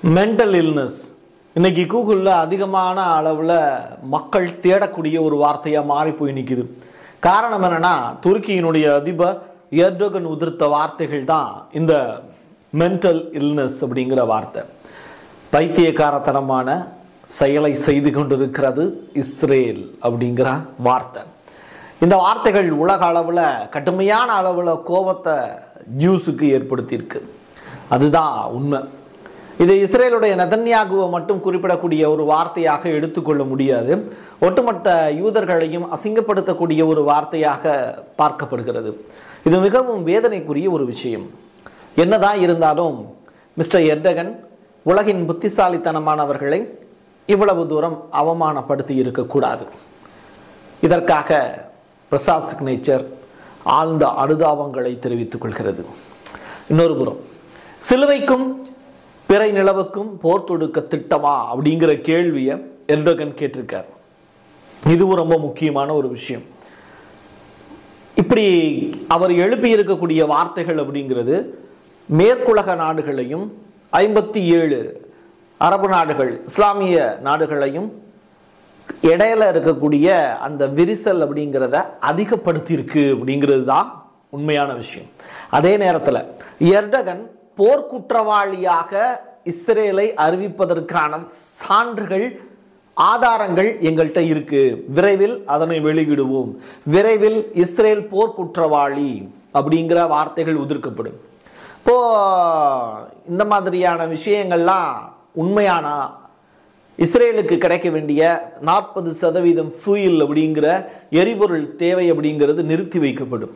Mental illness இன்னைக்கு கூகுளில் அதிகமான அளவில் மக்கள் தேடக்கூடிய ஒரு வார்த்தையாக மாறி போய் நிற்குது. காரணம் என்னன்னா, துருக்கியினுடைய அதிபர் எர்டோகன் உதிர்த்த வார்த்தைகள் தான் இந்த மென்டல் இல்னஸ் அப்படிங்கிற வார்த்தை. பைத்தியக்காரத்தனமான செயலை செய்து கொண்டிருக்கிறது இஸ்ரேல் அப்படிங்கிற வார்த்தை. இந்த வார்த்தைகள் உலக அளவில் கடுமையான அளவில் கோபத்தை ஜூஸுக்கு ஏற்படுத்தியிருக்கு. அதுதான் உண்மை. இது இஸ்ரேலுடைய நெதன்யாகுவை மட்டும் குறிப்பிடக்கூடிய ஒரு வார்த்தையாக எடுத்துக்கொள்ள முடியாது. ஒட்டுமொத்த யூதர்களையும் அசிங்கப்படுத்தக்கூடிய ஒரு வார்த்தையாக பார்க்கப்படுகிறது. இது மிகவும் வேதனைக்குரிய ஒரு விஷயம். என்னதான் இருந்தாலும் மிஸ்டர் எர்டகன் உலகின் புத்திசாலித்தனமானவர்களை இவ்வளவு தூரம் அவமானப்படுத்தி இருக்கக்கூடாது. இதற்காக prasathsignature ஆழ்ந்த அனுதாபங்களை தெரிவித்துக் கொள்கிறது. இன்னொரு புறம், சிலுவைக்கும் பிறை நிலவுக்கும் போர் தொடுக்க திட்டமா அப்படிங்கிற கேள்வியை எர்டோகன் கேட்டிருக்கார். இதுவும் ரொம்ப முக்கியமான ஒரு விஷயம். இப்படி அவர் எழுப்பி இருக்கக்கூடிய வார்த்தைகள் அப்படிங்கிறது மேற்குலக நாடுகளையும் 57 அரபு நாடுகள் இஸ்லாமிய நாடுகளையும் இடையில இருக்கக்கூடிய அந்த விரிசல் அப்படிங்கிறத அதிகப்படுத்தி இருக்கு அப்படிங்கிறது தான் உண்மையான விஷயம். அதே நேரத்தில் எர்டகன் போர்க்குற்றவாளியாக இஸ்ரேலை அறிவிப்பதற்கான சான்றுகள், ஆதாரங்கள் எங்கள்கிட்ட இருக்கு, விரைவில் அதனை வெளியிடுவோம், விரைவில் இஸ்ரேல் போர்க்குற்றவாளி அப்படிங்கிற வார்த்தைகள் உதிர்க்கப்படும். இப்போ இந்த மாதிரியான விஷயங்கள்லாம் உண்மையானா இஸ்ரேலுக்கு கிடைக்க வேண்டிய 40% ஃபியூயல் அப்படிங்கிற எரிபொருள் தேவை அப்படிங்கிறது நிறுத்தி வைக்கப்படும்.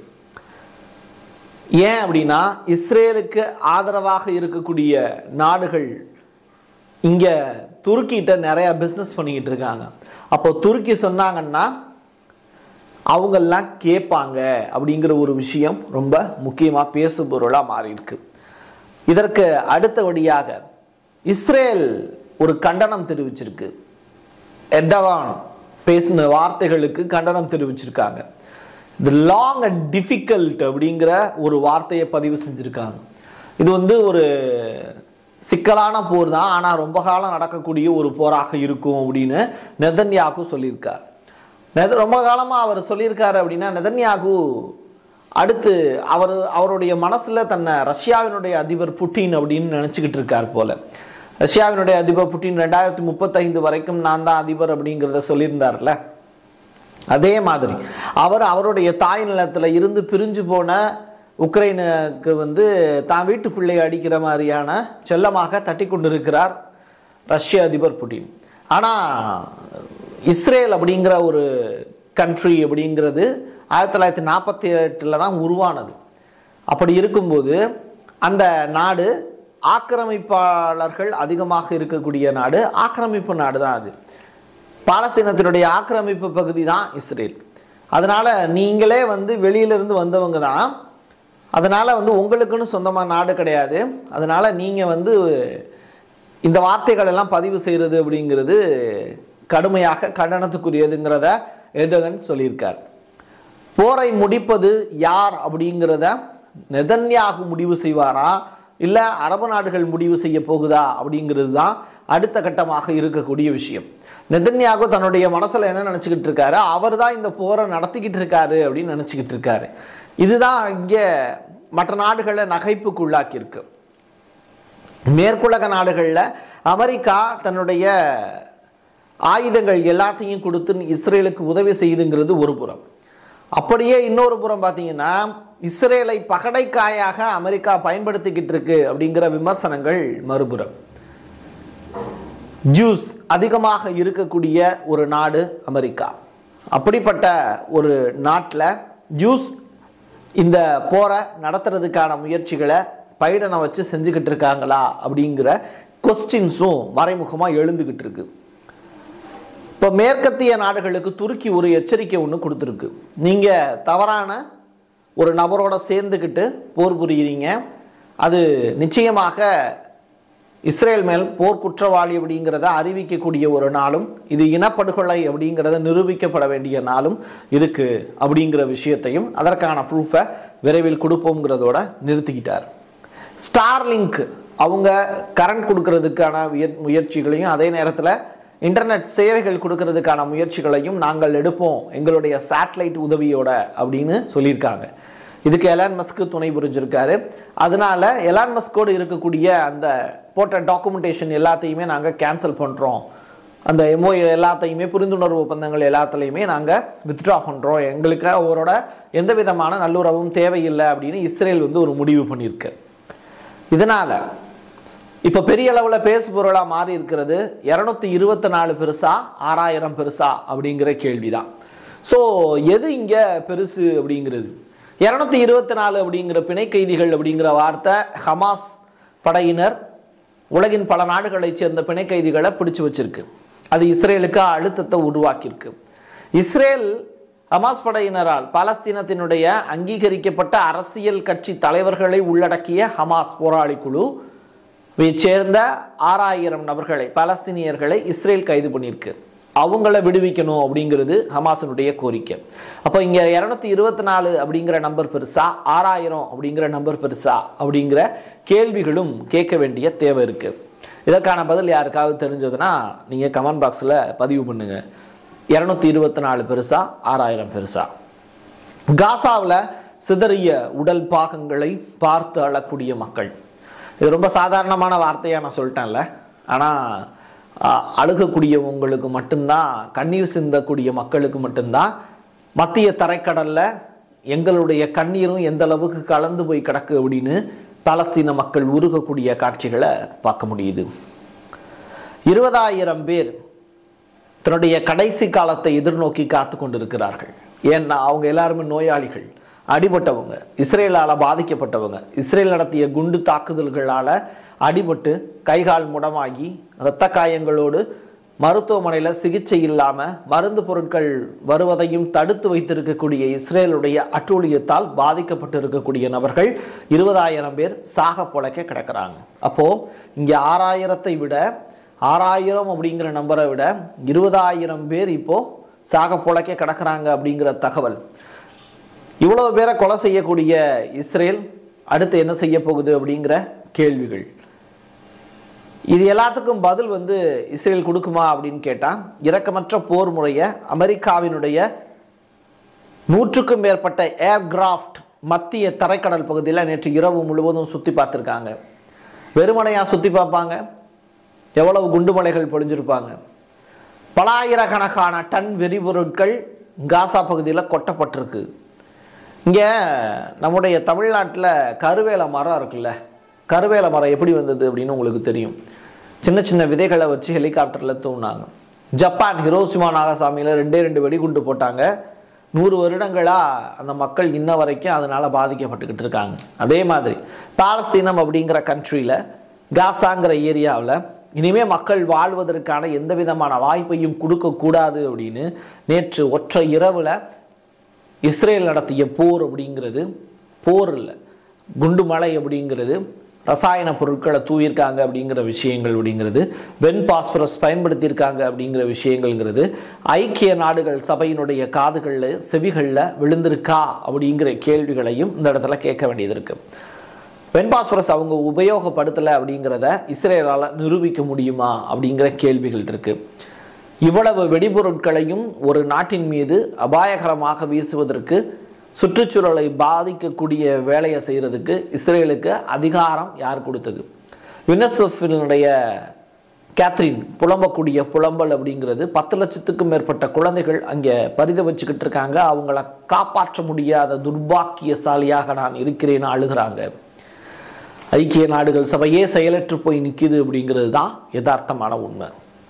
ஏன் அப்படின்னா, இஸ்ரேலுக்கு ஆதரவாக இருக்கக்கூடிய நாடுகள் இங்க துருக்கிட்ட நிறைய பிஸ்னஸ் பண்ணிக்கிட்டு இருக்காங்க. அப்போ துருக்கி சொன்னாங்கன்னா அவங்கெல்லாம் கேட்பாங்க அப்படிங்கிற ஒரு விஷயம் ரொம்ப முக்கியமாக பேசு பொருளாக மாறி இருக்கு. இதற்கு அடுத்தபடியாக இஸ்ரேல் ஒரு கண்டனம் தெரிவிச்சிருக்கு. எர்டோகன் பேசின வார்த்தைகளுக்கு கண்டனம் தெரிவிச்சிருக்காங்க. தி லாங் அண்ட் டிஃபிகல்ட் அப்படிங்கிற ஒரு வார்த்தையை பதிவு செஞ்சிருக்காங்க. இது ஒரு சிக்கலான போர் தான், ஆனால் ரொம்ப காலம் நடக்கக்கூடிய ஒரு போராக இருக்கும் அப்படின்னு நெதன்யாகு சொல்லியிருக்கார். ரொம்ப காலமாக அவர் சொல்லியிருக்காரு அப்படின்னா, நெதன்யாகு அடுத்து அவருடைய மனசில் தன்னை ரஷ்யாவினுடைய அதிபர் புட்டின் அப்படின்னு நினச்சிக்கிட்டு இருக்கார் போல. ரஷ்யாவினுடைய அதிபர் புட்டின் 2035 வரைக்கும் நான் தான் அதிபர் அப்படிங்கிறத சொல்லியிருந்தார்ல. அதே மாதிரி அவருடைய தாய் நிலத்தில் இருந்து பிரிஞ்சு போன உக்ரைனுக்கு தான் வீட்டு பிள்ளையை அடிக்கிற மாதிரியான செல்லமாக தட்டி கொண்டிருக்கிறார் ரஷ்ய அதிபர் புட்டின். ஆனால் இஸ்ரேல் அப்படிங்கிற ஒரு கண்ட்ரி அப்படிங்கிறது 1948 தான் உருவானது. அப்படி இருக்கும்போது அந்த நாடு ஆக்கிரமிப்பாளர்கள் அதிகமாக இருக்கக்கூடிய நாடு, ஆக்கிரமிப்பு நாடு தான் அது. பாலஸ்தீனத்தினுடைய ஆக்கிரமிப்பு பகுதி தான் இஸ்ரேல். அதனால நீங்களே வெளியிலிருந்து வந்தவங்க தான். அதனால உங்களுக்குன்னு சொந்தமாக நாடு கிடையாது. அதனால நீங்க இந்த வார்த்தைகள் எல்லாம் பதிவு செய்யறது அப்படிங்கிறது கடுமையாக கண்டனத்துக்குரியதுங்கிறத எர்டோகன் சொல்லியிருக்கார். போரை முடிப்பது யார் அப்படிங்கிறத நெதன்யாகு முடிவு செய்வாரா, இல்ல அரபு நாடுகள் முடிவு செய்ய போகுதா அப்படிங்கிறது தான் அடுத்த கட்டமாக இருக்கக்கூடிய விஷயம். நெதன்யாகு தன்னுடைய மனசுல என்ன நினைச்சுக்கிட்டு இருக்காரு, அவர் தான் இந்த போரை நடத்திக்கிட்டு இருக்காரு அப்படின்னு நினைச்சுக்கிட்டு இருக்காரு. இதுதான் இங்க மற்ற நாடுகளை நகைப்புக்கு உள்ளாக்கி இருக்கு. மேற்குலக நாடுகள்ல அமெரிக்கா தன்னுடைய ஆயுதங்கள் எல்லாத்தையும் கொடுத்து இஸ்ரேலுக்கு உதவி செய்யுதுங்கிறது ஒரு புறம். அப்படியே இன்னொரு புறம் பார்த்தீங்கன்னா, இஸ்ரேலை பகடைக்காயாக அமெரிக்கா பயன்படுத்திக்கிட்டு இருக்கு அப்படிங்கிற விமர்சனங்கள் மறுபுறம். ஜூஸ் அதிகமாக இருக்கக்கூடிய ஒரு நாடு அமெரிக்கா. அப்படிப்பட்ட ஒரு நாட்டில் ஜூஸ் இந்த போரை நடத்துறதுக்கான முயற்சிகளை பைடனை வச்சு செஞ்சுக்கிட்டு இருக்காங்களா அப்படிங்கிற கொஸ்டின்ஸும் மறைமுகமாக எழுந்துக்கிட்டு இருக்கு. இப்போ மேற்கத்திய நாடுகளுக்கு துருக்கி ஒரு எச்சரிக்கை ஒன்று கொடுத்துருக்கு. நீங்கள் தவறான ஒரு நபரோட சேர்ந்துக்கிட்டு போர் புரியுறீங்க, அது நிச்சயமாக இஸ்ரேல் மேல் போர் குற்றவாளி அப்படிங்கிறத அறிவிக்கக்கூடிய ஒரு நாளும், இது இனப்படுகொலை அப்படிங்கிறத நிரூபிக்கப்பட வேண்டிய நாளும் இருக்கு அப்படிங்கிற விஷயத்தையும் அதற்கான ப்ரூஃபை விரைவில் கொடுப்போங்கிறதோட நிறுத்திக்கிட்டார். ஸ்டார்லிங்க் அவங்க கரண்ட் கொடுக்கறதுக்கான முயற்சிகளையும் அதே நேரத்தில் இன்டர்நெட் சேவைகள் கொடுக்கறதுக்கான முயற்சிகளையும் நாங்கள் எடுப்போம் எங்களுடைய சேட்டலைட் உதவியோட அப்படின்னு சொல்லியிருக்காங்க. இதுக்கு எலான் மஸ்க் துணை புரிஞ்சிருக்காரு. அதனால எலான் மஸ்கோடு இருக்கக்கூடிய அந்த போட்ட டாக்குமெண்டேஷன் எல்லாத்தையுமே நாங்கள் கேன்சல் பண்ணுறோம், அந்த எம்ஓஏ எல்லாத்தையுமே புரிந்துணர்வு ஒப்பந்தங்கள் எல்லாத்துலேயுமே நாங்கள் வித்ட்ரா பண்ணுறோம், எங்களுக்கு அவரோட எந்த விதமான நல்லுறவும் தேவையில்லை அப்படின்னு இஸ்ரேல் வந்து ஒரு முடிவு பண்ணியிருக்கு. இதனால் இப்போ பெரிய அளவில் பேசு பொருளாக மாறி இருக்கிறது 224 பெருசா 6000 பெருசா அப்படிங்கிற கேள்விதான். ஸோ எது இங்கே பெருசு அப்படிங்கிறது 224 அப்படிங்கிற பிணை கைதிகள் அப்படிங்கிற வார்த்தை ஹமாஸ் படையினர் உலகின் பல நாடுகளைச் சேர்ந்த பிணை கைதிகளை பிடிச்சு வச்சிருக்கு. அது இஸ்ரேலுக்கு அழுத்தத்தை உருவாக்கியிருக்கு. இஸ்ரேல் ஹமாஸ் படையினரால் பாலஸ்தீனத்தினுடைய அங்கீகரிக்கப்பட்ட அரசியல் கட்சி தலைவர்களை உள்ளடக்கிய ஹமாஸ் போராளி குழு சேர்ந்த 6000 நபர்களை பாலஸ்தீனியர்களை இஸ்ரேல் கைது பண்ணியிருக்கு. அவங்கள விடுவிக்கணும் அப்படிங்கிறது ஹமாஸினுடைய கோரிக்கை. அப்போ இங்கே 224 அப்படிங்கிற நம்பர் பெருசா 6000 அப்படிங்கிற நம்பர் பெருசா அப்படிங்கிற கேள்விகளும் கேட்க வேண்டிய தேவை இருக்கு. இதற்கான பதில் யாருக்காவது தெரிஞ்சதுன்னா நீங்கள் கமெண்ட் பாக்ஸில் பதிவு பண்ணுங்க. 224 பெருசா 6000 பெருசா? காசாவில் சிதறிய உடல் பாகங்களை பார்த்து அழக்கூடிய மக்கள், இது ரொம்ப சாதாரணமான வார்த்தையாக நான் சொல்லிட்டேன்ல. ஆனால் அழுகக்கூடியவங்களுக்கு மட்டும்தான், கண்ணீர் சிந்தக்கூடிய மக்களுக்கு மட்டும்தான் மத்திய தரைக்கடலில் எங்களுடைய கண்ணீரும் எந்த அளவுக்கு கலந்து போய் கிடக்கு அப்படின்னு பாலஸ்தீன மக்கள் உருகக்கூடிய காட்சிகளை பார்க்க முடியுது. 20000 பேர் தன்னுடைய கடைசி காலத்தை எதிர்நோக்கி காத்து கொண்டிருக்கிறார்கள். ஏன்னா அவங்க எல்லாருமே நோயாளிகள், அடிபட்டவங்க, இஸ்ரேலால் பாதிக்கப்பட்டவங்க, இஸ்ரேல் நடத்திய குண்டு தாக்குதல்களால் அடிபட்டு கைகால் முடமாகி இரத்த காயங்களோடு மருத்துவமனையில் சிகிச்சை இல்லாமல் மருந்து பொருட்கள் வருவதையும் தடுத்து வைத்திருக்கக்கூடிய இஸ்ரேலுடைய அட்டூழியத்தால் பாதிக்கப்பட்டு இருக்கக்கூடிய நபர்கள் 20000 பேர் சாக பொழைக்க கிடக்கிறாங்க. அப்போது இங்கே 6000 விட 6000 அப்படிங்கிற நம்பரை விட 20000 பேர் இப்போது சாக பொழைக்க கிடக்கிறாங்க அப்படிங்கிற தகவல். இவ்வளவு பேரை கொலை செய்யக்கூடிய இஸ்ரேல் அடுத்து என்ன செய்ய போகுது அப்படிங்கிற கேள்விகள். இது எல்லாத்துக்கும் பதில் வந்து இஸ்ரேல் கொடுக்குமா அப்படின்னு கேட்டால், இரக்கமற்ற போர் முறையை அமெரிக்காவினுடைய 100க்கும் மேற்பட்ட ஏர்கிராஃப்ட் மத்திய தரைக்கடல் பகுதியில் நேற்று இரவு முழுவதும் சுற்றி பார்த்துருக்காங்க. வெறுமனையாக சுற்றி பார்ப்பாங்க, எவ்வளவு குண்டுமலைகள் பொழிஞ்சிருப்பாங்க. பல ஆயிரக்கணக்கான டன் வெடிபொருட்கள் காசா பகுதியில் கொட்டப்பட்டிருக்கு. இங்கே நம்முடைய தமிழ்நாட்டில் கருவேல மரம் இருக்குல்ல, கருவேல மரம் எப்படி வந்தது அப்படின்னு உங்களுக்கு தெரியும். சின்ன சின்ன விதைகளை வச்சு ஹெலிகாப்டரில் தூங்கினாங்க. ஜப்பான் ஹிரோஷிமா நாகசாமியில் 2 வெடிகுண்டு போட்டாங்க. 100 வருடங்களாக அந்த மக்கள் இன்ன வரைக்கும் அதனால் பாதிக்கப்பட்டுக்கிட்டு இருக்காங்க. அதே மாதிரி பாலஸ்தீனம் அப்படிங்கிற கண்ட்ரியில் காசாங்கிற ஏரியாவில் இனிமேல் மக்கள் வாழ்வதற்கான எந்த விதமான வாய்ப்பையும் கொடுக்கக்கூடாது அப்படின்னு நேற்று ஒற்றை இரவில் இஸ்ரேல் நடத்திய போர் அப்படிங்கிறது, போர் இல்லை குண்டு மழை அப்படிங்கிறது, ரசாயன பொருட்களை தூவியிருக்காங்க அப்படிங்கிற விஷயங்கள் அப்படிங்கிறது, வென் பாஸ்பரஸ் பயன்படுத்தியிருக்காங்க அப்படிங்கிற விஷயங்கள்ங்கிறது ஐக்கிய நாடுகள் சபையினுடைய காதுகளில் செவிகளில் விழுந்திருக்கா அப்படிங்கிற கேள்விகளையும் இந்த இடத்துல கேட்க வேண்டியது இருக்கு. வென் பாஸ்பரஸ் அவங்க உபயோகப்படுத்தலை அப்படிங்கிறத இஸ்ரேலால் நிரூபிக்க முடியுமா அப்படிங்கிற கேள்விகள் இருக்கு. இவ்வளவு வெடிபொருட்களையும் ஒரு நாட்டின் மீது அபாயகரமாக வீசுவதற்கு, சுற்றுச்சூழலை பாதிக்கக்கூடிய வேலையை செய்கிறதுக்கு இஸ்ரேலுக்கு அதிகாரம் யார் கொடுத்தது? யுனிசெஃபினுடைய கேத்ரின் புலம்பக்கூடிய புலம்பல் அப்படிங்கிறது 10 லட்சத்துக்கும் மேற்பட்ட குழந்தைகள் அங்கே பரிதவிச்சுக்கிட்டு இருக்காங்க. அவங்கள காப்பாற்ற முடியாத துர்பாக்கியசாலியாக நான் இருக்கிறேன்னு அழுகிறாங்க. ஐக்கிய நாடுகள் சபையே செயலற்று போய் நிற்கிது அப்படிங்கிறது தான் யதார்த்தமான உண்மை.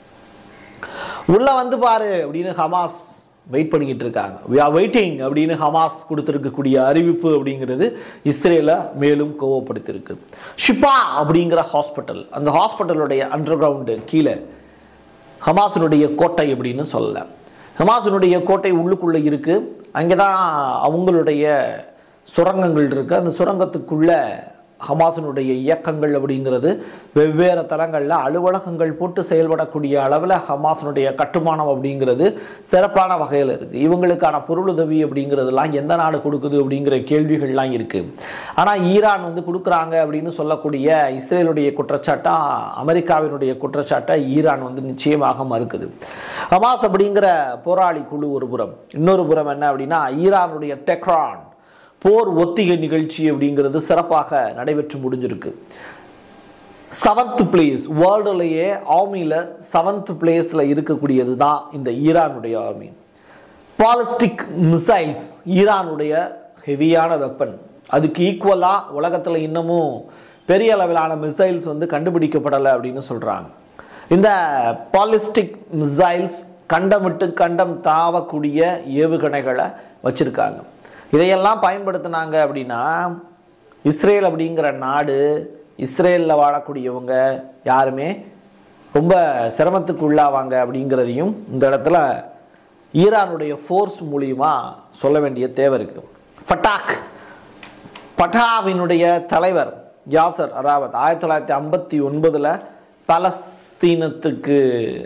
உள்ள வந்து பாரு அப்படின்னு ஹமாஸ் வெயிட் பண்ணிக்கிட்டு இருக்காங்க. we are waiting அப்படின்னு ஹமாஸ் கொடுத்திருக்கக்கூடிய அறிவிப்பு அப்படிங்கிறது இஸ்ரேலை மேலும் கோவப்படுத்தியிருக்கு. ஷிபா அப்படிங்கிற ஹாஸ்பிட்டல், அந்த ஹாஸ்பிட்டலுடைய அண்டர் கிரவுண்டு கீழே ஹமாஸினுடைய கோட்டை அப்படின்னு சொல்லல. ஹமாஸினுடைய கோட்டை உள்ளுக்குள்ளே இருக்கு. அங்கே தான் அவங்களுடைய சுரங்கங்கள் இருக்கு. அந்த சுரங்கத்துக்குள்ள ஹமாஸினுடைய இயக்கங்கள் அப்படிங்கிறது வெவ்வேறு தளங்களில் அலுவலகங்கள் போட்டு செயல்படக்கூடிய அளவில் ஹமாஸினுடைய கட்டுமானம் அப்படிங்கிறது சிறப்பான வகையில் இருக்குது. இவங்களுக்கான பொருளுதவி அப்படிங்கிறதுலாம் எந்த நாடு கொடுக்குது அப்படிங்கிற கேள்விகள்லாம் இருக்குது. ஆனால் ஈரான் வந்து கொடுக்குறாங்க அப்படின்னு சொல்லக்கூடிய இஸ்ரேலுடைய குற்றச்சாட்டை, அமெரிக்காவினுடைய குற்றச்சாட்டை ஈரான் வந்து நிச்சயமாக மறுக்குது. ஹமாஸ் அப்படிங்கிற போராளி குழு ஒரு புறம், இன்னொரு புறம் என்ன அப்படின்னா ஈரானுடைய டெஹ்ரான் போர் ஒத்திகை நிகழ்ச்சி அப்படிங்கிறது சிறப்பாக நடைபெற்று முடிஞ்சிருக்கு. 7th பிளேஸ், வேர்ல்டுலேயே ஆர்மியில் 7th பிளேஸில் இருக்கக்கூடியது தான் இந்த ஈரானுடைய ஆர்மி. பாலிஸ்டிக் மிசைல்ஸ் ஈரானுடைய ஹெவியான வெப்பன். அதுக்கு ஈக்குவலாக உலகத்தில் இன்னமும் பெரிய அளவிலான மிசைல்ஸ் வந்து கண்டுபிடிக்கப்படலை அப்படின்னு சொல்கிறாங்க. இந்த பாலிஸ்டிக் மிசைல்ஸ் கண்டம் விட்டு கண்டம் தாவக்கூடிய ஏவுகணைகளை வச்சுருக்காங்க. இதையெல்லாம் பயன்படுத்தினாங்க அப்படின்னா இஸ்ரேல் அப்படிங்கிற நாடு, இஸ்ரேலில் வாழக்கூடியவங்க யாருமே ரொம்ப சிரமத்துக்கு உள்ளாவாங்க அப்படிங்கிறதையும் இந்த இடத்துல ஈரானுடைய ஃபோர்ஸ் மூலியமா சொல்ல வேண்டிய தேவை இருக்குது. ஃபட்டாவினுடைய தலைவர் யாசர் அராபத் 1959 பாலஸ்தீனத்துக்கு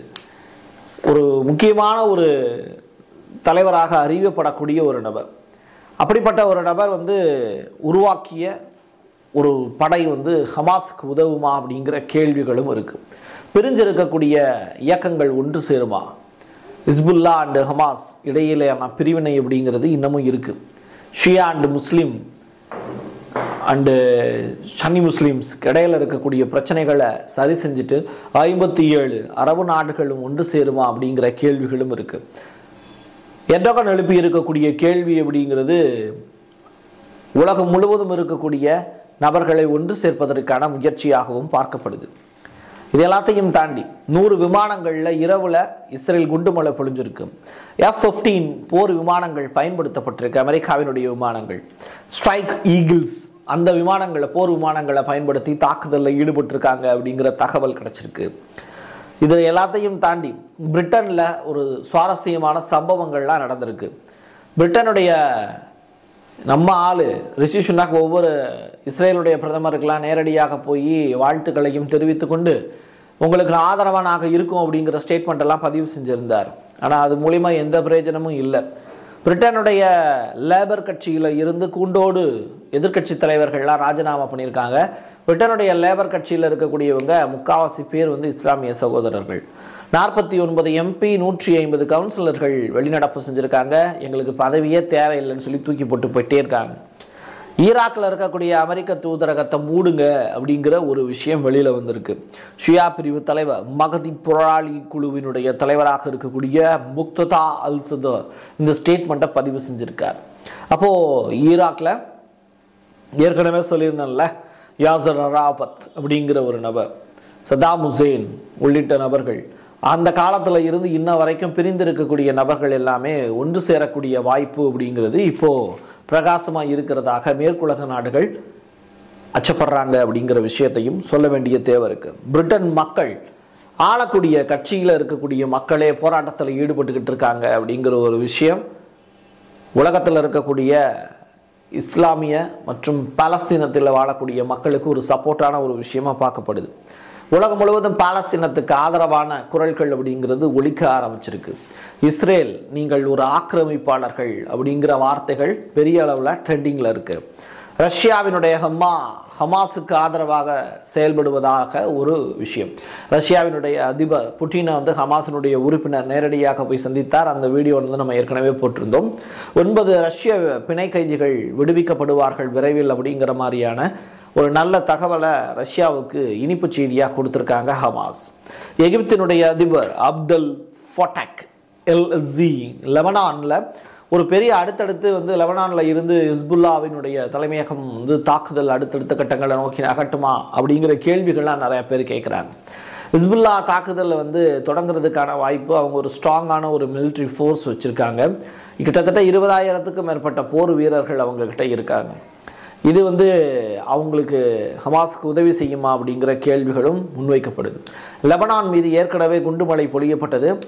ஒரு முக்கியமான ஒரு தலைவராக அறியப்படக்கூடிய ஒரு நபர். அப்படிப்பட்ட ஒரு நபர் வந்து உருவாக்கிய ஒரு படை வந்து ஹமாஸுக்கு உதவுமா அப்படிங்கிற கேள்விகளும் இருக்குது. பிரிஞ்சிருக்கக்கூடிய இயக்கங்கள் ஒன்று சேருமா? ஹிஸ்புல்லா அண்டு ஹமாஸ் இடையிலான பிரிவினை அப்படிங்கிறது இன்னமும் இருக்குது. Shia and Muslim and Sunni முஸ்லீம்ஸ்க்கு இடையில இருக்கக்கூடிய பிரச்சனைகளை சரி செஞ்சுட்டு 57 அரபு நாடுகளும் ஒன்று சேருமா அப்படிங்கிற கேள்விகளும் இருக்குது. எர்டோகன் எழுப்பி இருக்கக்கூடிய கேள்வி அப்படிங்கிறது உலகம் முழுவதும் இருக்கக்கூடிய நபர்களை ஒன்று சேர்ப்பதற்கான முயற்சியாகவும் பார்க்கப்படுது. இது எல்லாத்தையும் தாண்டி 100 விமானங்களில் இரவில் இஸ்ரேல் குண்டுமழை பொழிஞ்சிருக்கு. F-15 போர் விமானங்கள் பயன்படுத்தப்பட்டிருக்கு. அமெரிக்காவினுடைய விமானங்கள் ஸ்ட்ரைக் ஈகிள்ஸ் அந்த விமானங்களை, போர் விமானங்களை பயன்படுத்தி தாக்குதலில் ஈடுபட்டிருக்காங்க அப்படிங்கிற தகவல் கிடைச்சிருக்கு. இது எல்லாத்தையும் தாண்டி பிரிட்டனில் ஒரு சுவாரஸ்யமான சம்பவங்கள்லாம் நடந்திருக்கு. பிரிட்டனுடைய நம்ம ஆள் ரிஷி சுனாக் ஒவ்வொரு இஸ்ரேலுடைய பிரதமருக்கெல்லாம் நேரடியாக போய் வாழ்த்துக்களையும் தெரிவித்து கொண்டு உங்களுக்கு ஆதரவானாக இருக்கும் அப்படிங்கிற ஸ்டேட்மெண்ட் எல்லாம் பதிவு செஞ்சிருந்தார். ஆனால் அது மூலிமா எந்த பிரயோஜனமும் இல்லை. பிரிட்டனுடைய லேபர் கட்சியில் இருந்து கூண்டோடு எதிர்கட்சி தலைவர்கள்லாம் ராஜினாமா பண்ணியிருக்காங்க. பிரிட்டனுடைய லேபர் கட்சியில் இருக்கக்கூடியவங்க முக்காவாசி பேர் வந்து இஸ்லாமிய சகோதரர்கள். 49 MP 150 கவுன்சிலர்கள் வெளிநடப்பு செஞ்சுருக்காங்க. எங்களுக்கு பதவியே தேவையில்லைன்னு சொல்லி தூக்கி போட்டு போயிட்டே இருக்காங்க. ஈராக்கில் இருக்கக்கூடிய அமெரிக்க தூதரகத்தை மூடுங்க அப்படிங்கிற ஒரு விஷயம் வெளியில் வந்திருக்கு. ஷியா பிரிவு தலைவர் மகதி போராளி குழுவினுடைய தலைவராக இருக்கக்கூடிய முக்ததா அல் சதர் இந்த ஸ்டேட்மெண்ட்டை பதிவு செஞ்சுருக்கார். அப்போது ஈராக்கில் ஏற்கனவே சொல்லியிருந்தேன்ல, யாசர் அராபத் அப்படிங்கிற ஒரு நபர், சதாம் ஹுசேன் உள்ளிட்ட நபர்கள் அந்த காலத்தில் இருந்து இன்ன வரைக்கும் பிரிந்திருக்கக்கூடிய நபர்கள் எல்லாமே ஒன்று சேரக்கூடிய வாய்ப்பு அப்படிங்கிறது இப்போது பிரகாசமாக இருக்கிறதாக மேற்குலக நாடுகள் அச்சப்படுறாங்க அப்படிங்கிற விஷயத்தையும் சொல்ல வேண்டிய தேவை இருக்குது. பிரிட்டன் மக்கள் ஆளக்கூடிய கட்சியில் இருக்கக்கூடிய மக்களே போராட்டத்தில் ஈடுபட்டுக்கிட்டு இருக்காங்க அப்படிங்கிற ஒரு விஷயம் உலகத்தில் இருக்கக்கூடிய இஸ்லாமிய மற்றும் பாலஸ்தீனத்தில் வாழக்கூடிய மக்களுக்கு ஒரு சப்போர்ட்டான ஒரு விஷயமா பார்க்கப்படுது. உலகம் முழுவதும் பாலஸ்தீனத்துக்கு ஆதரவான குரல்கள் அப்படிங்கிறது ஒலிக்க ஆரம்பிச்சிருக்கு. இஸ்ரேல் நீங்கள் ஒரு ஆக்கிரமிப்பாளர்கள் அப்படிங்கிற வார்த்தைகள் பெரிய அளவில் ட்ரெண்டிங்கில் இருக்குது. ரஷ்யாவினுடைய ஹமாஸுக்கு ஆதரவாக செயல்படுவதாக ஒரு விஷயம். ரஷ்யாவினுடைய அதிபர் புட்டினை வந்து ஹமாஸினுடைய உறுப்பினர் நேரடியாக போய் சந்தித்தார். அந்த வீடியோ வந்து நம்ம ஏற்கனவே போட்டிருந்தோம். 9 ரஷ்ய பிணை கைதிகள் விடுவிக்கப்படுவார்கள் விரைவில் அப்படிங்கிற மாதிரியான ஒரு நல்ல தகவலை ரஷ்யாவுக்கு இனிப்பு செய்தியாக கொடுத்துருக்காங்க ஹமாஸ். எகிப்தினுடைய அதிபர் அப்தல் ஃபட்டாக் எல்-சி லெபனானில் ஒரு பெரிய அடுத்தடுத்து வந்து லெபனானில் இருந்து ஹிஸ்புல்லாவினுடைய தலைமையகம் வந்து தாக்குதல் அடுத்தடுத்த கட்டங்களை நோக்கி நகட்டுமா அப்படிங்கிற கேள்விகள்லாம் நிறைய பேர் கேட்குறாங்க. ஹிஸ்புல்லா தாக்குதலில் வந்து தொடங்குறதுக்கான வாய்ப்பு, அவங்க ஒரு ஸ்ட்ராங்கான ஒரு மிலிட்ரி ஃபோர்ஸ் வச்சுருக்காங்க. கிட்டத்தட்ட 20,000க்கும் மேற்பட்ட போர் வீரர்கள் அவங்கக்கிட்ட இருக்காங்க. இது வந்து அவங்களுக்கு ஹமாஸுக்கு உதவி செய்யுமா அப்படிங்கிற கேள்விகளும் முன்வைக்கப்படுது. லெபனான் மீது ஏற்கனவே குண்டுமழை பொழியப்பட்டது.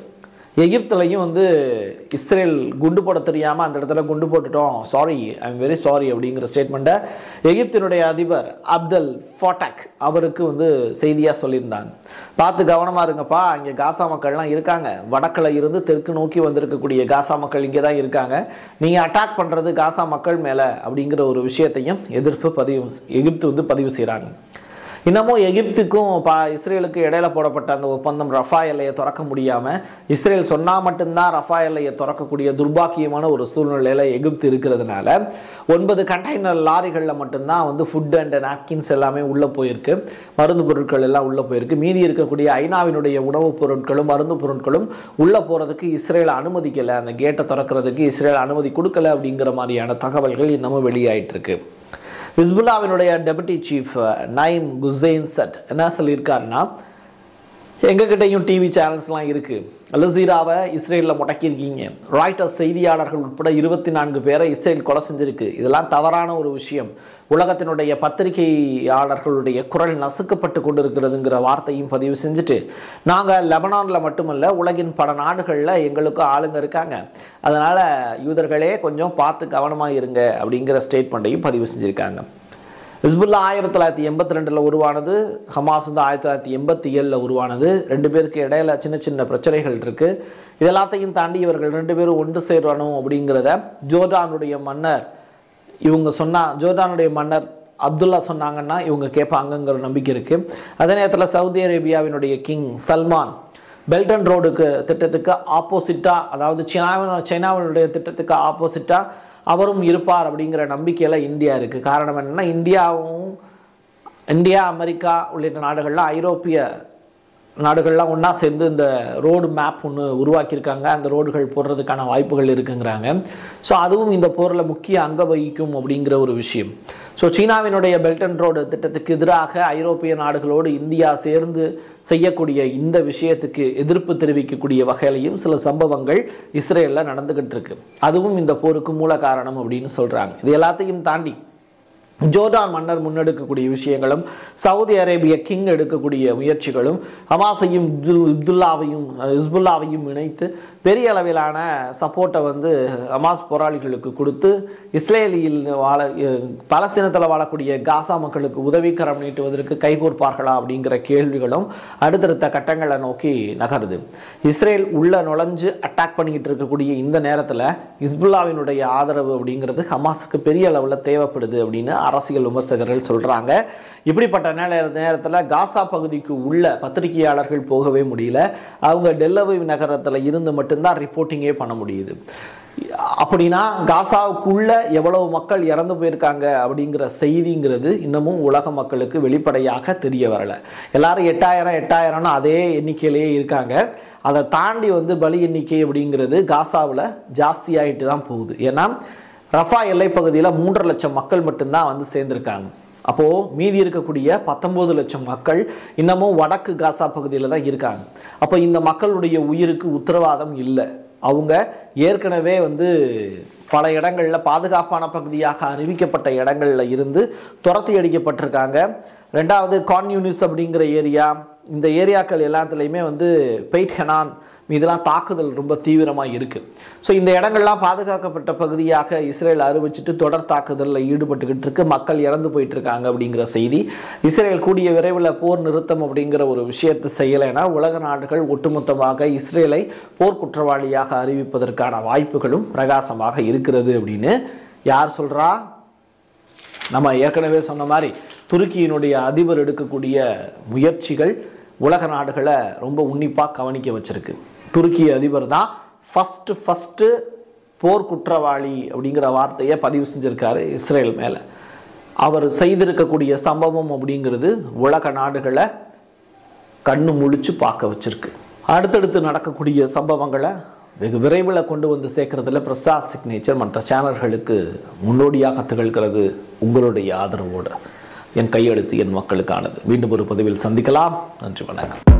எகிப்துலையும் வந்து இஸ்ரேல் குண்டு போட தெரியாமல் அந்த இடத்துல குண்டு போட்டுட்டோம், sorry, I am very sorry அப்படிங்கிற ஸ்டேட்மெண்ட்டை எகிப்தினுடைய அதிபர் அப்தல் ஃபட்டாக் அவருக்கு வந்து செய்தியாக சொல்லியிருந்தாங்க. பார்த்து கவனமாக இருங்கப்பா, இங்கே காசா மக்கள்லாம் இருக்காங்க, வடக்கில் இருந்து தெற்கு நோக்கி வந்திருக்கக்கூடிய காசா மக்கள் இங்கே தான் இருக்காங்க, நீங்கள் அட்டாக் பண்ணுறது காசா மக்கள் மேலே அப்படிங்கிற ஒரு விஷயத்தையும் எகிப்து வந்து பதிவு செய்கிறாங்க. இன்னமும் எகிப்துக்கும் இஸ்ரேலுக்கு இடையில போடப்பட்ட அந்த ஒப்பந்தம் ரஃபா எல்லையை திறக்க முடியாமல் இஸ்ரேல் சொன்னால் மட்டும்தான் ரஃபா எல்லையை திறக்கக்கூடிய துர்பாக்கியமான ஒரு சூழ்நிலையில் எகிப்து இருக்கிறதுனால 9 கண்டெய்னர் லாரிகளில் மட்டும்தான் வந்து ஃபுட் அண்ட் நாப்கின்ஸ் எல்லாமே உள்ளே போயிருக்கு, மருந்து பொருட்கள் எல்லாம் உள்ளே போயிருக்கு. மீதி இருக்கக்கூடிய ஐநாவினுடைய உணவுப் பொருட்களும் மருந்து பொருட்களும் உள்ளே போகிறதுக்கு இஸ்ரேல் அனுமதிக்கலை, அந்த கேட்டை திறக்கிறதுக்கு இஸ்ரேல் அனுமதி கொடுக்கல அப்படிங்கிற மாதிரியான தகவல்கள் இன்னமும் வெளியாயிட்டு இருக்கு. ஹிஸ்புல்லாவினுடைய டெபுட்டி சீஃப் நைம் குசைன்சட் என்ன சொல்லியிருக்காருன்னா, எங்ககிட்டையும் டிவி சேனல்ஸ்லாம் இருக்குது, அல் ஜஸீராவை இஸ்ரேலில் முடக்கியிருக்கீங்க, ராய்ட்டர்ஸ் செய்தியாளர்கள் உட்பட 24 பேரை இஸ்ரேல் கொலை செஞ்சிருக்கு, இதெல்லாம் தவறான ஒரு விஷயம், உலகத்தினுடைய பத்திரிகையாளர்களுடைய குரல் நசுக்கப்பட்டு கொண்டிருக்கிறதுங்கிற வார்த்தையும் பதிவு செஞ்சுட்டு, நாங்கள் லெபனானில் மட்டுமல்ல உலகின் பல நாடுகளில் எங்களுக்கும் ஆளுங்க இருக்காங்க, அதனால் யூதர்களே கொஞ்சம் பார்த்து கவனமாக இருங்க அப்படிங்கிற ஸ்டேட்மெண்ட்டையும் பதிவு செஞ்சுருக்காங்க. ஹிஸ்புல்லா 1982 உருவானது, ஹமாஸ் வந்து 1987 உருவானது. 2 பேருக்கு இடையில சின்ன சின்ன பிரச்சனைகள் இருக்குது. இதெல்லாத்தையும் தாண்டி இவர்கள் 2 பேரும் ஒன்று சேரணும் அப்படிங்கிறத ஜோர்டானுடைய மன்னர் ஜோர்டானுடைய மன்னர் அப்துல்லா சொன்னாங்கன்னா இவங்க கேட்பாங்கங்கிற நம்பிக்கை இருக்குது. அதே நேரத்தில் சவுதி அரேபியாவினுடைய கிங் சல்மான் பெல்ட் அண்ட் ரோடுக்கு திட்டத்துக்கு ஆப்போசிட்டாக, அதாவது சைனாவினுடைய திட்டத்துக்கு ஆப்போசிட்டாக அவரும் இருப்பார் அப்படிங்கிற நம்பிக்கையில் இந்தியா இருக்குது. காரணம் என்னென்னா, இந்தியா அமெரிக்கா உள்ளிட்ட நாடுகள்லாம் ஐரோப்பிய நாடுகள்லாம் ஒன்றா சேர்ந்து இந்த ரோடு மேப் ஒன்று உருவாக்கியிருக்காங்க, அந்த ரோடுகள் போடுறதுக்கான வாய்ப்புகள் இருக்குங்கிறாங்க. ஸோ அதுவும் இந்த போரில் முக்கிய அங்க வகிக்கும் அப்படிங்கிற ஒரு விஷயம். ஸோ சீனாவினுடைய பெல்ட் அண்ட் ரோடு திட்டத்துக்கு எதிராக ஐரோப்பிய நாடுகளோடு இந்தியா சேர்ந்து செய்யக்கூடிய இந்த விஷயத்துக்கு எதிர்ப்பு தெரிவிக்கக்கூடிய வகையிலையும் சில சம்பவங்கள் இஸ்ரேலில் நடந்துகிட்டு இருக்கு. அதுவும் இந்த போருக்கு மூல காரணம் அப்படின்னு சொல்கிறாங்க. இது எல்லாத்தையும் தாண்டி ஜோர்டான் மன்னர் முன்னெடுக்கக்கூடிய விஷயங்களும், சவுதி அரேபிய கிங் எடுக்கக்கூடிய முயற்சிகளும், ஹமாஸையும் ஹிஸ்புல்லாவையும் இணைத்து பெரிய அளவிலான சப்போர்ட்டை வந்து ஹமாஸ் போராளிகளுக்கு கொடுத்து இஸ்ரேலில் பலஸ்தீனத்தில் வாழக்கூடிய காசா மக்களுக்கு உதவிக்கரம் நீட்டுவதற்கு கைகோர்ப்பார்களா அப்படிங்கிற கேள்விகளும் அடுத்தடுத்த கட்டங்களை நோக்கி நகருது. இஸ்ரேல் உள்ள நுழைஞ்சு அட்டாக் பண்ணிக்கிட்டு இருக்கக்கூடிய இந்த நேரத்தில் ஹிஸ்புல்லாவினுடைய ஆதரவு அப்படிங்கிறது ஹமாஸுக்கு பெரிய அளவில் தேவைப்படுது அப்படின்னு அரசியல் விமர்சகர்கள் சொல்கிறாங்க. இப்படிப்பட்ட நேரத்தில் காசா பகுதிக்கு உள்ள பத்திரிகையாளர்கள் போகவே முடியல. அவங்க டெல்லவீவ் நகரத்தில் இருந்து மட்டும்தான் ரிப்போர்ட்டிங்கே பண்ண முடியுது. அப்படின்னா காசாவுக்குள்ள எவ்வளவு மக்கள் இறந்து போயிருக்காங்க அப்படிங்கிற செய்திங்கிறது இன்னமும் உலக மக்களுக்கு வெளிப்படையாக தெரிய வரல. எல்லாரும் 8000 அதே எண்ணிக்கையிலேயே இருக்காங்க. அதை தாண்டி வந்து பலி எண்ணிக்கை அப்படிங்கிறது காசாவில் ஜாஸ்தியாகிட்டு தான் போகுது. ஏன்னா ரஃபா எல்லை பகுதியில் 3.5 லட்சம் மக்கள் மட்டும்தான் வந்து சேர்ந்திருக்காங்க. அப்போது மீதி இருக்கக்கூடிய 19 லட்சம் மக்கள் இன்னமும் வடக்கு காசா பகுதியில் தான் இருக்காங்க. அப்போ இந்த மக்களுடைய உயிருக்கு உத்தரவாதம் இல்லை. அவங்க ஏற்கனவே வந்து பல இடங்களில் பாதுகாப்பான பகுதியாக அறிவிக்கப்பட்ட இடங்களில் இருந்து துரத்தி அடிக்கப்பட்டிருக்காங்க. 2வது கான்யூனிஸ் அப்படிங்கிற ஏரியா, இந்த ஏரியாக்கள் எல்லாத்துலேயுமே வந்து ஹெனான் இதெல்லாம் தாக்குதல் ரொம்ப தீவிரமாக இருக்குது. ஸோ இந்த இடங்கள்லாம் பாதுகாக்கப்பட்ட பகுதியாக இஸ்ரேல் அறிவிச்சிட்டு தொடர் தாக்குதலில் ஈடுபட்டுக்கிட்டு இருக்கு. மக்கள் இறந்து போயிட்டு இருக்காங்க அப்படிங்கிற செய்தி. இஸ்ரேல் கூடிய விரைவில் போர் நிறுத்தம் அப்படிங்கிற ஒரு விஷயத்தை செய்யலைன்னா உலக நாடுகள் ஒட்டுமொத்தமாக இஸ்ரேலை போர் குற்றவாளியாக அறிவிப்பதற்கான வாய்ப்புகளும் பிரகாசமாக இருக்கிறது அப்படின்னு யார் சொல்கிறா? நம்ம ஏற்கனவே சொன்ன மாதிரி துருக்கியினுடைய அதிபர் எடுக்கக்கூடிய முயற்சிகள் உலக நாடுகளை ரொம்ப உன்னிப்பாக கவனிக்க வச்சிருக்கு. துருக்கி அதிபர் தான் ஃபஸ்ட்டு போர் குற்றவாளி அப்படிங்கிற வார்த்தையை பதிவு செஞ்சிருக்காரு இஸ்ரேல் மேலே. அவர் செய்திருக்கக்கூடிய சம்பவம் அப்படிங்கிறது உலக நாடுகளை கண்ணு முழிச்சு பார்க்க வச்சிருக்கு. அடுத்தடுத்து நடக்கக்கூடிய சம்பவங்களை வெகு விரைவில் கொண்டு வந்து சேர்க்கறதுல prasathsignature மற்ற சேனல்களுக்கு முன்னோடியாக திகழ்கிறது. உங்களுடைய ஆதரவோடு என் கையெழுத்து என் மக்களுக்கானது. மீண்டும் ஒரு பதிவில் சந்திக்கலாம். நன்றி, வணக்கம்.